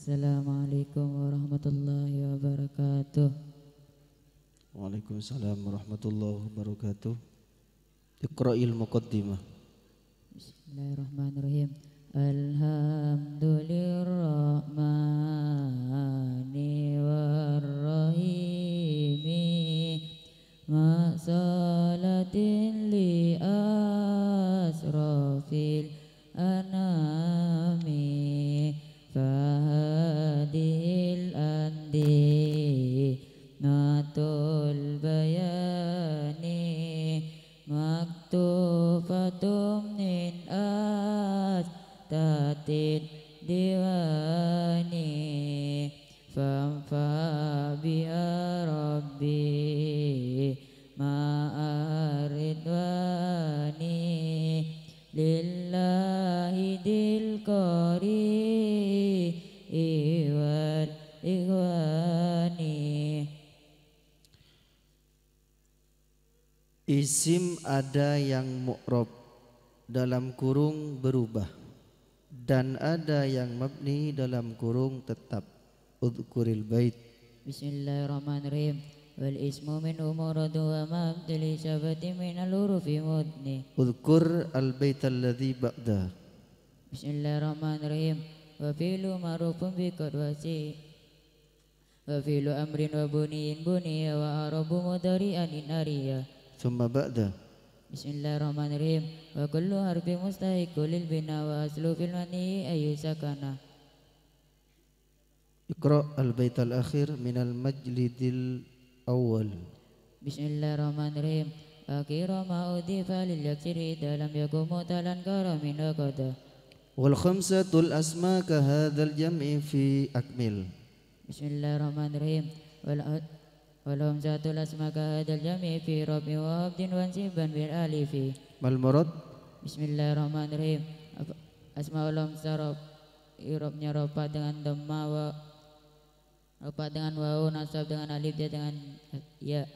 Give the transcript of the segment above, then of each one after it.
Assalamualaikum warahmatullahi wabarakatuh. Waalaikumsalam warahmatullahi wabarakatuh. Iqra'il muqaddimah. Bismillahirrahmanirrahim. Alhamdulillahirrahmani warrahimi. Ma salatin li asrafil anami. Fahadil andi natul bayani. Maktufatum min tatin diwani. Famfa biha rabbi ma'aridwani. Lillahi dil qari wal ikhwani. Isim ada yang mu'rab dalam kurung berubah dan ada yang mabni dalam kurung tetap. Udhkuril bait. Bismillahirrahmanirrahim. Wal ismu min umuradu wa mabdali syabati min al-hurufi mudni. Udhkur al-bait alladhi ba'da. Bismillahirrahmanirrahim. Wa fi'lu ma'rufun bi qadwasi. Wa fi'lu amrin wa buniin buniya wa arabu mudari'an in ariya. Thumma ba'da. Bismillahirrahmanirrahim. Wa kullu harfi mustahiqu lil bina wa aslu fil mani ayu sakana. Iqra' al-bait al-akhir min al-majlidil awal. Bismillahirrahmanirrahim. Akhira ma udhifa lil yaksiri dalam yakum mutalan karamin wa qada. Wal khamsatul asma ka hadzal jam'i fi akmil. Bismillahirrahmanirrahim. Wal khamsatul asma ka hadzal jam'i fi rabbi wa abdin wa siban bil alifi. Mal murad? Bismillahirrahmanirrahim. Asmaul khamsah irobnya rofa dengan dhamma wa rofa dengan wawu, nasab dengan alif, ja dengan ya.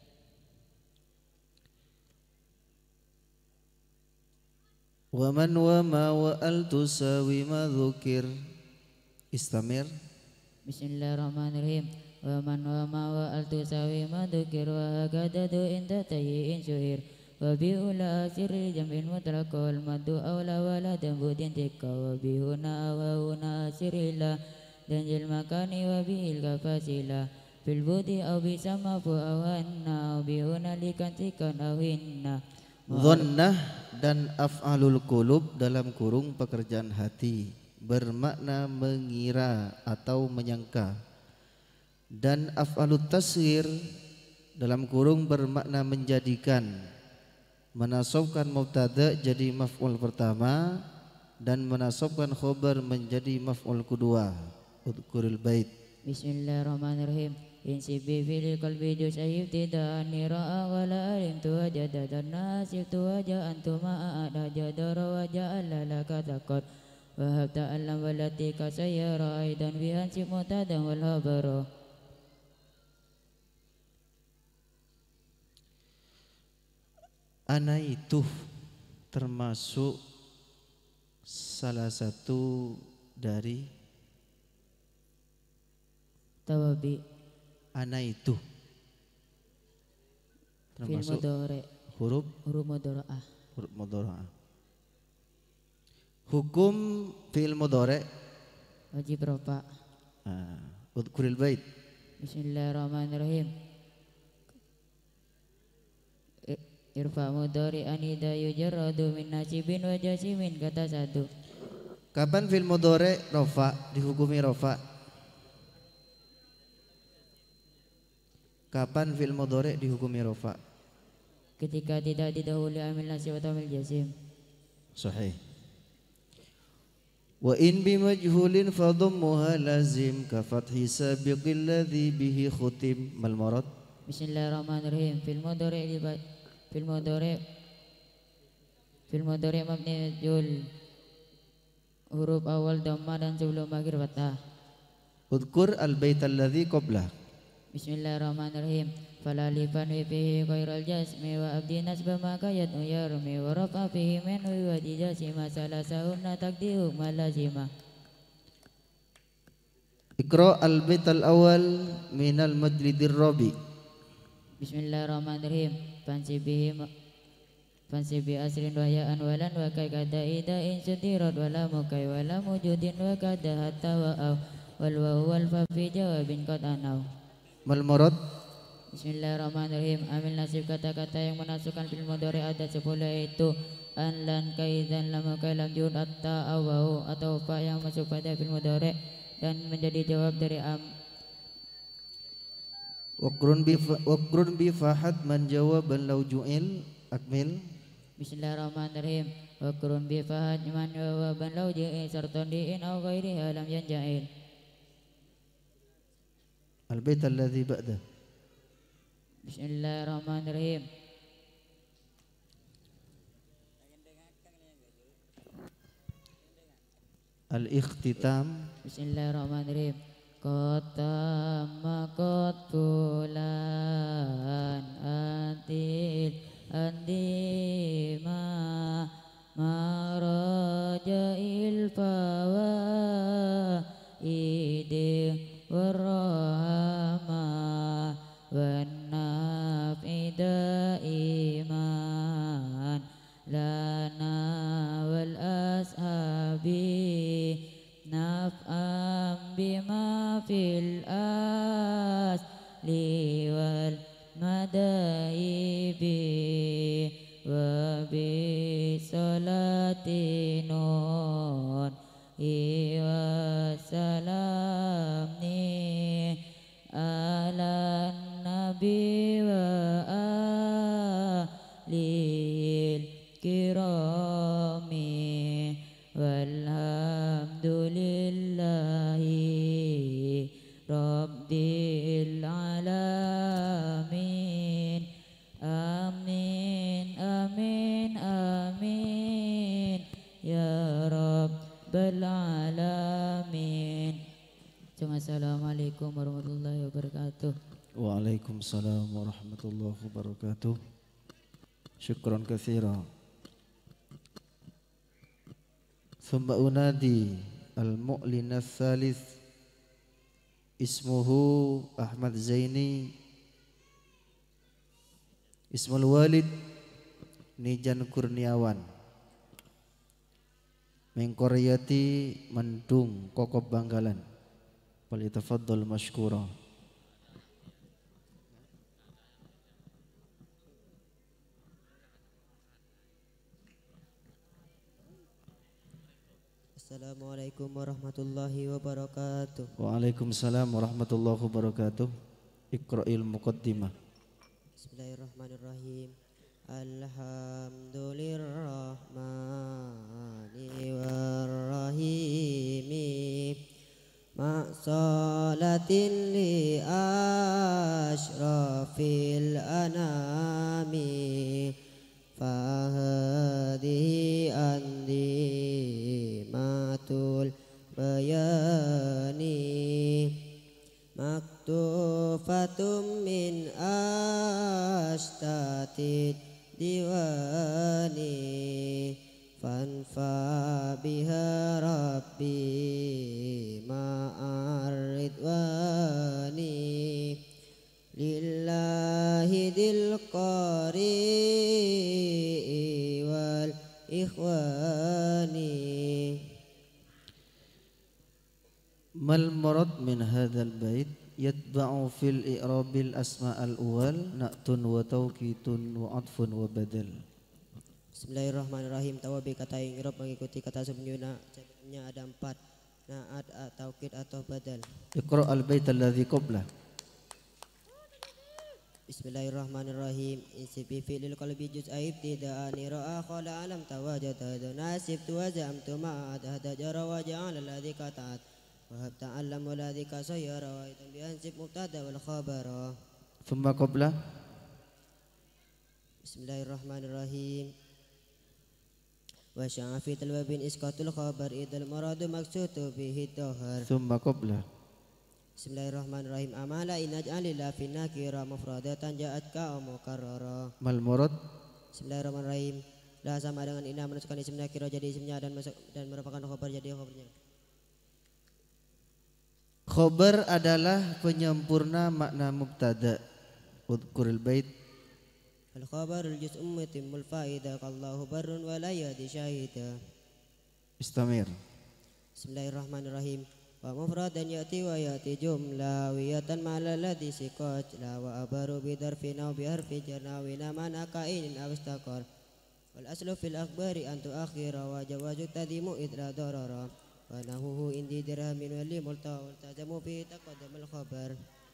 Wa man wa ma wa al tusawi ma dzukir. Istamir. Bismillahirrahmanirrahim. Wa man wa ma wa al tusawi ma dzukir wa gadadu inda tayyin syuhir. Wa bi ula sirri jam'in mutlaq wal madu awla wala dambudin tikka. Wa bi huna wa huna sirila dan jil makani wa bil kafasila. Fil budi aw bi samafu aw hanna aw bi huna likantikan aw hinna. Dhannah dan af'alul qulub dalam kurung pekerjaan hati bermakna mengira atau menyangka, dan af'alut tasghir dalam kurung bermakna menjadikan, menasabkan mubtada jadi maf'ul pertama dan menasabkan khobar menjadi maf'ul kedua. Udhkuril bait. Bismillahirrahmanirrahim. Insibi fil qalbi jusayib tidak niraa wala alimtu wajada dan nasibtu waja antuma ada jadara waja allalaka takot wahab ta'allam walatika sayyara aidan bihansib mutadan wal habara. Ana itu termasuk salah satu dari Tawabi. ana itu Fil termasuk mudhari. huruf Mudhari'ah. mudhari'ah. Hukum fi'il mudhari'. Wajib rofa. Udhkuril bait. Bismillahirrahmanirrahim. Irfa mudhari anida yujarradu min nasibin wa jasimin kata satu. Kapan fi'il mudhari' rafa dihukumi rafa? Kapan fi'il mudhari' dihukumi rafa? Ketika tidak didahului amil nasib atau amil jasim. Sahih. Wa in bi majhulin fa dhammuha lazim ka fathi sabiqil ladzi bihi khutim. Mal murad? Bismillahirrahmanirrahim. Fil mudhari mabni majhul. Huruf awal dhamma dan sebelum akhir fathah. Udhkur al bait alladzi qablah. Bismillahirrahmanirrahim. Fala lifan fihi khairal jasmi wa abdi nasba maka yad'u yarmi wa rafa fihi min wa dijasima salasahunna takdihu malazima. Iqra al-bait al-awwal minal majlidir rabi. Bismillahirrahmanirrahim. Fansi bi asrin wa ya anwalan wa kai kada ida in sudirat wa la mukai wa la mujudin wa kada hatta wa aw wal waw wal fa fi jawabin qad anaw. Mal murad? Bismillahirrahmanirrahim. Amil nasib kata-kata yang menasukkan fil mudhari ada 10 yaitu an lan kaidan lam mukai lam jud atta aw waw atau fa yang masuk pada fil mudhari dan menjadi jawab dari Waqrun bi fahad man jawaban law ju'il akmil. Bismillahirrahmanirrahim. Wa qurun bi fahad man wa ban law ja'i sartan di'in aw ghairiha lam yanja'il. Al-bait alladhi ba'da. Bismillahirrahmanirrahim. Al-ikhtitam. Bismillahirrahmanirrahim. Kota makot bulan antil andima maraja ilfawa ide warahama wanafida iman lana wal ashabi naf'am bima fil asli wal madaibi wa bi salatinun wa salamni ala nabi wa alil kirami walhamdulillahi rabbil alamin. Amin amin amin ya rabbal alamin. Assalamualaikum warahmatullahi wabarakatuh. Waalaikumsalam warahmatullahi wabarakatuh. Syukran katsira. Thumma unadi al-mu'lin ats-tsalits ismuhu Ahmad Zaini ismul walid Nijan Kurniawan min qaryati Mendung Kokob Bangkalan. Falyatafaddal mashkura. Assalamualaikum warahmatullahi wabarakatuh. Waalaikumsalam warahmatullahi wabarakatuh. Iqra'il muqaddimah. Bismillahirrahmanirrahim. Alhamdulillahirrahmani warrahimi ma'salatin li ashrafil anami fahadihi andi matul bayani maktufatum min astatid diwani fanfa biha rabbi ma'aridwani lillahi dil qari wal ikhwani. Mal murad min hadzal bait yatba'u fil i'rabil asma'al awwal na'tun wa tawqitun wa atfun wa badal. Bismillahirrahmanirrahim. Tawabi kata i'rab mengikuti kata sebelumnya ada 4, na'at, taukid atau badal. Iqra' al-bait alladhi qablah. Bismillahirrahmanirrahim. Insibi fi'lil qalbi juz'ai ibtida'ani ra'a khala alam tawajada nasibtu wa zamtu ma'ad hada jara wa ja'ala alladhi qata'at wa hab ta'allam alladhi kasayyara wa itam bi ansib mubtada wal khabara. Thumma qablah. Bismillahirrahmanirrahim. Wa sya'a fi talwabin isqatul khabar idal maradu maqsudu bihi dhahar. Thumma qablah. Bismillahirrahmanirrahim. Amala inaj'alillah fi nakira mufradatan ja'at ka mukarrara. Mal murad. Bismillahirrahmanirrahim. La sama dengan inna menunjukkan isim nakira jadi isimnya dan merupakan khabar jadi khabarnya. Khobar adalah penyempurna makna mubtada. Udhkuril bait. الخبر الجزء يتم الفائدة كالله بر ولا يهدي شاهدا. Istamir. بسم الله الرحمن الرحيم. ومفردا يأتي ويأتي جملة وية مع الذي سقط لا وأبر بظرف أو بحرف جر نحو معنى كائن أو استقر. والأصل في الأخبار أن تؤخر وجواز التقديم إذ لا ضرر ونحوه عندي درهم والتزم فيه تقدم الخبر.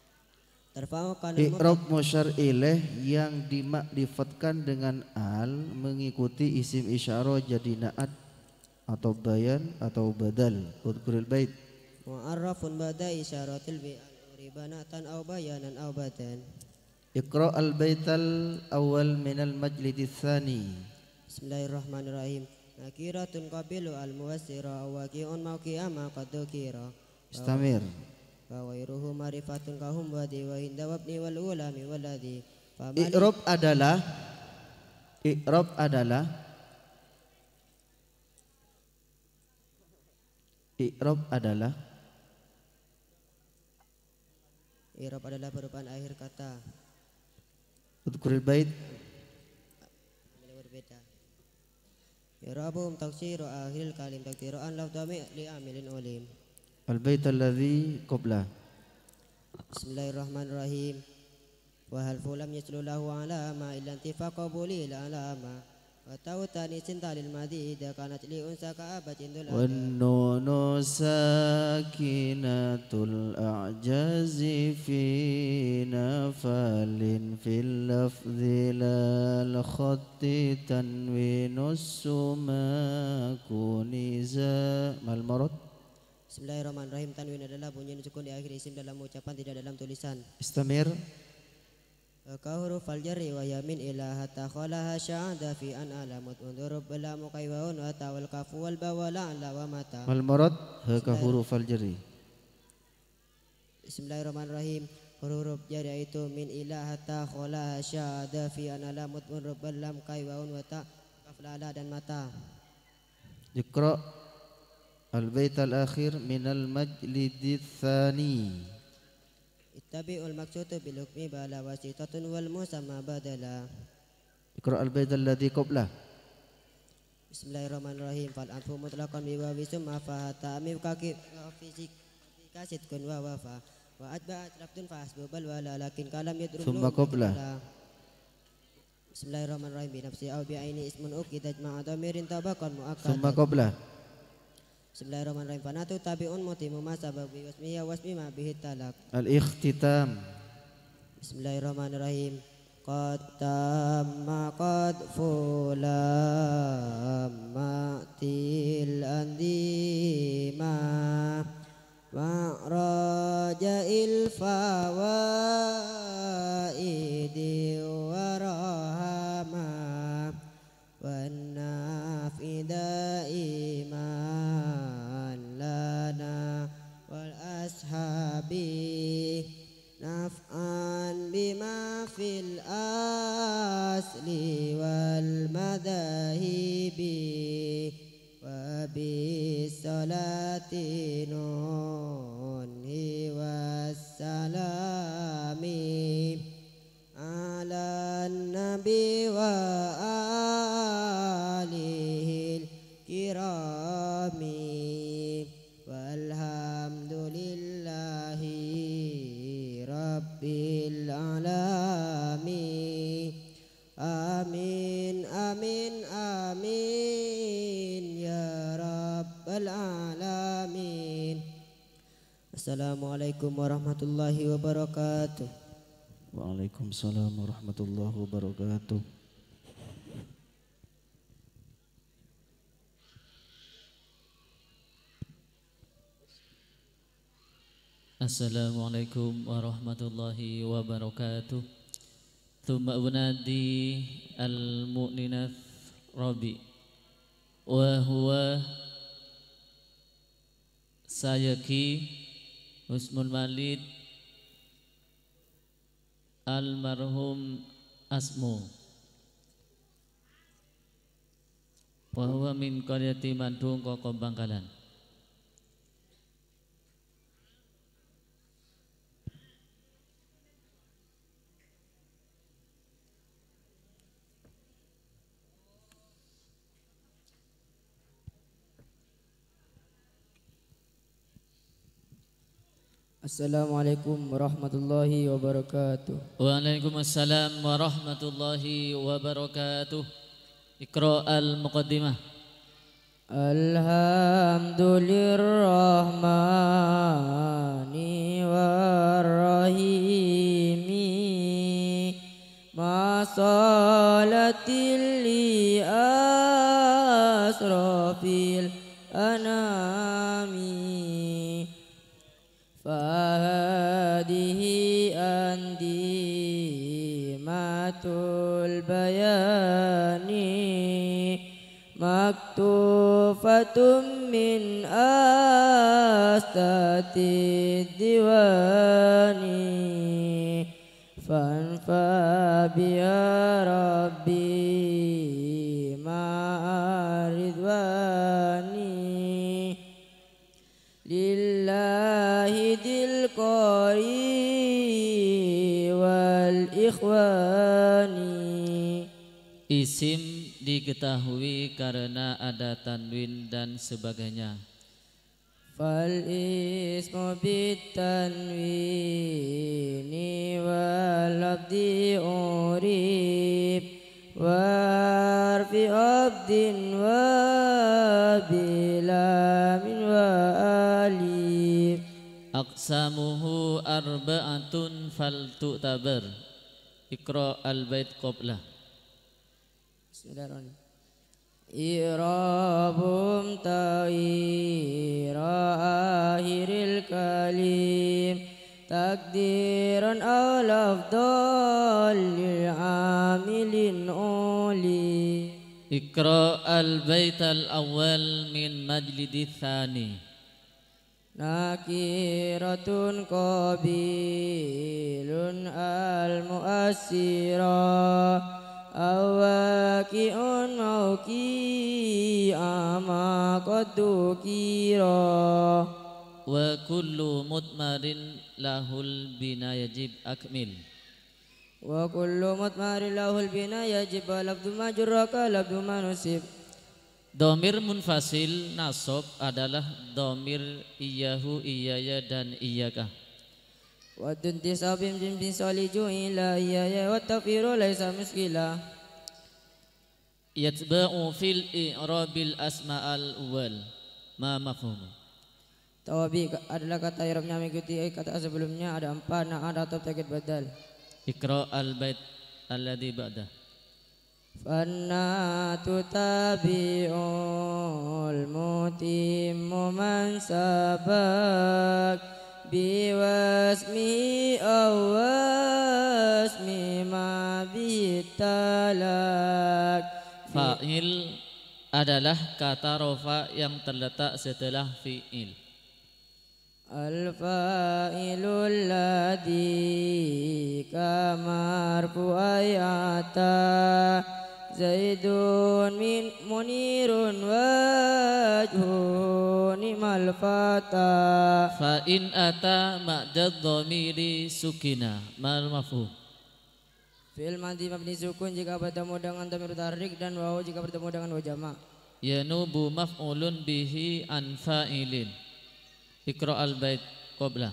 I'rab musyar ilaih yang dimakrifatkan dengan al mengikuti isim isyarah jadi naat atau bayan atau badal. Udhkuril bait. Mu'arrafun bada isyaratil bi'al uribanatan aw bayanan aw batan. Iqra al-baital awal minal majlidis tsani. Bismillahirrahmanirrahim. Nakiratun qabilu al-muwassira waqi'un mawqi'a ma qad dzukira. Istamir. Wa ghairuhu ma'rifatun kahum wadi wa hinda wabni wal ulami waladhi. I'rab adalah I'rab adalah I'rab adalah perubahan akhir kata. Udhkuril bait. Berbeda. I'rabum taksiru akhiril kalim takdiru an lafdami li amilin ulim. Al-bait alladhi qabla. Bismillahirrahmanirrahim. Wa hal fulam yaslu lahu alama illa intifaqa buli la alama. Wa tawtani sintalil madhi idha kanat li unsa ka'abatin dul ada. Wan nunu sakinatul a'jazi fi nafalin fil lafzi lal khatti tanwinus sumakuniza mal marad. Bismillahirrahmanirrahim. Tanwin adalah bunyi sukun di akhir isim dalam ucapan, tidak dalam tulisan. Istamir. Ka huruf al-jarri wa yamin ila hatta khalaha sya'ada fi an alamut undurub bala muqaywaun wa tawal kafu wal bawala ala wa mata. Mal marad ka huruf al-jarri. Bismillahirrahmanirrahim. Huruf jari itu min ila hatta khalaha sya'ada fi an alamut undurub bala muqaywaun wa ta kaflala dan mata. Iqra al-bait al-akhir minal majlidis tsani. Ittabi'ul maqsudu bil hukmi bala wasitatun wal musamma badala. Iqra al-bait alladhi qabla. Bismillahirrahmanirrahim. Fal anfu mutlaqan bi wa summa fa ta'mim kaki fisik kasid kun wa wafa wa atba'at raftun fa hasbu bal wala lakin kalam yadrum Summa qabla. Bismillahirrahmanirrahim. Bi nafsi aw bi aini ismun ukidaj ma'a dhamirin tabaqan muakkad. Summa qabla. Bismillahirrahmanirrahim. Fanatu tabi'un mutimu ma sababi wasmiya wasmi ma bihi talak. Al-ikhtitam. Bismillahirrahmanirrahim. Qad tamma qad fulamma til andima ma'raja'il fawaidi warahama wan nafida iman lana wal ashabi naf'an bima fil asli wal madahibi wa bis salati nunhi wassalami ala nabi wa alihil kirami walhamdulillahi rabbil alamin. Amin amin amin ya rabbal alamin. Assalamualaikum warahmatullahi wabarakatuh. Waalaikumsalam warahmatullahi wabarakatuh. Assalamualaikum warahmatullahi wabarakatuh. Thumma unadi al-mu'ninath rabi wa huwa sayaki husmul malid almarhum asmu wa huwa min qaryati Mandung Koko Bangkalan. Assalamualaikum warahmatullahi wabarakatuh. Waalaikumsalam warahmatullahi wabarakatuh. Iqra al-muqaddimah. Alhamdulillahirrahmani warrahimi ma salatil li asrafil anami fahadihi andi matul bayani maktufatum min astati diwani fanfa biya rabbi ma'aridwani lillahi dil qari wal ikhwani. Isim diketahui karena ada tanwin dan sebagainya. Fal ismu bit tanwini wal abdi urib warfi abdin wa bila min wa alif. Aqsamuhu arba'atun fal tu'tabar. Iqra al-bait qablah. Bismillahirrahmanirrahim. I'rabum ta'ira akhiril kalim takdiran aw lafdhal lil amilin uli. Iqra al-bait al-awwal min majlidi tsani. Nakiratun qabilun al-mu'assira awaki'un mauki ama qadukira Wa kullu mutmarin lahul bina yajib akmil. wa kullu mutmarin lahul bina yajib labdu majurraka labdu manusib. Domir munfasil nasab adalah domir iyahu, iyaya dan iyaka. Wa tuntisabim jimbi saliju ila iyaya wa tafiru laisa muskila. Yatba'u fil i'rabil asma'al awwal. Ma mafhum. Tawabi adalah kata i'rabnya mengikuti kata sebelumnya, ada 4 na'at atau takkid badal. Iqra al-bait alladhi ba'dah. Fannatu tabi'ul mutimmu man sabak biwasmi awasmi ma bitalak. Fa'il adalah kata rofa yang terletak setelah fi'il. Al-fa'ilul ladhi kamarfu ayata Zaidun min munirun wajhun ni'mal fata. Fa'in ata ma'dad dhamiri sukina mal mafhum. Fi'il madhi mabni sukun jika bertemu dengan dhamir mutaharrik dan wawu jika bertemu dengan wawu jama'. Yanubu maf'ulun bihi an fa'ilin. Iqra al-bait qabla.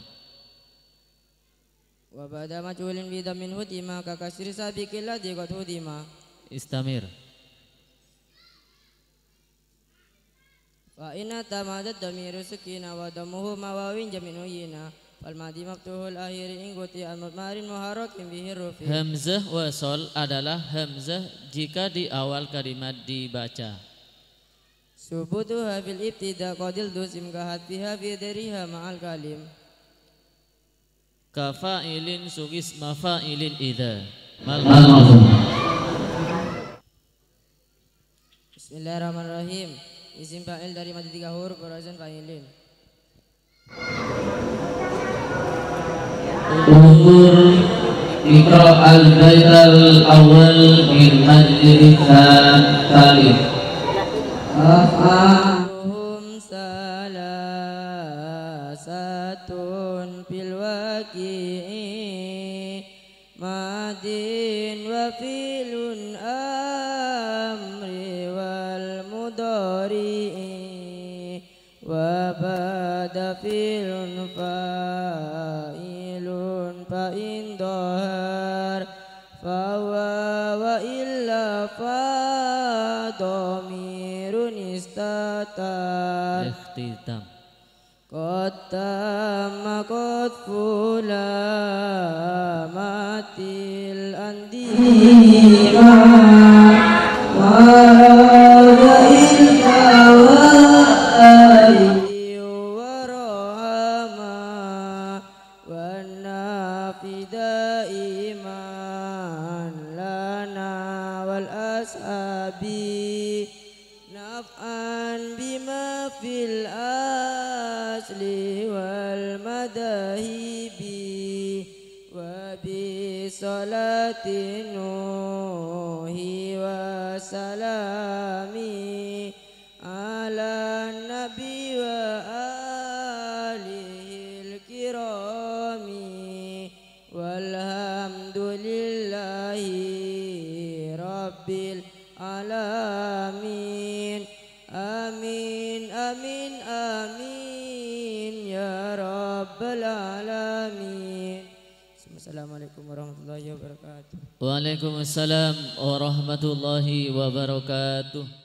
Wa ba'da majhulin bi dhammin hudima ka kasri sabiqil ladhi qad hudima. Istamir. Fa inna tamadat dhamiru sukina wa dhammuhu mawawin jamin uyina. Fal madhi maftuhul akhiri ingguti al-mutmarin muharakin bihi rufi. Hamzah wasol adalah hamzah jika di awal kalimat dibaca. Subutuha fil ibtida qadil dusim kahat fiha fi dariha ma'al kalim. Kafa'ilin sugis mafa'ilin idza. Mal Bismillahirrahmanirrahim. Isim fa'il dari mad 3 huruf berazan fa'ilin. Umur Iqra al-bait al-awwal min majlis thalith. Af'aluhum salasatun fil waqi'i madin wa filun amri wal mudari'i wa bada filun fa khilafa dhamirun istatar Ikhtitam. qad tamma qad fulamatil andima warada ilkawai warahama wanafida iman lana wal ashabi naf'an bima fil asli wal madahibi wa bi salatin nuhi wa salami ala nabi wa alihil kirami walhamdulillahi rabbil alamin. Amin amin amin ya rabbal alamin. Assalamualaikum warahmatullahi wabarakatuh. Waalaikumsalam warahmatullahi wabarakatuh.